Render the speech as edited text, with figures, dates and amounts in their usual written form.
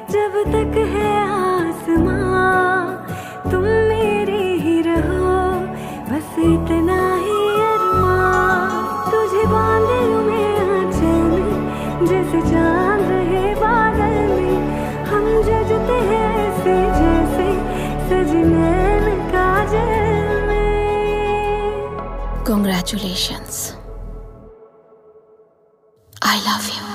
जब तक है आसमां तुम मेरे ही रहो, बस इतना ही अरमां। तुझे बांधे लूं मैं आंचल में, जैसे चांद रहे बादल में। हम जजते हैं ऐसे जैसे सजे नैन काजल में। Congratulations. I love you.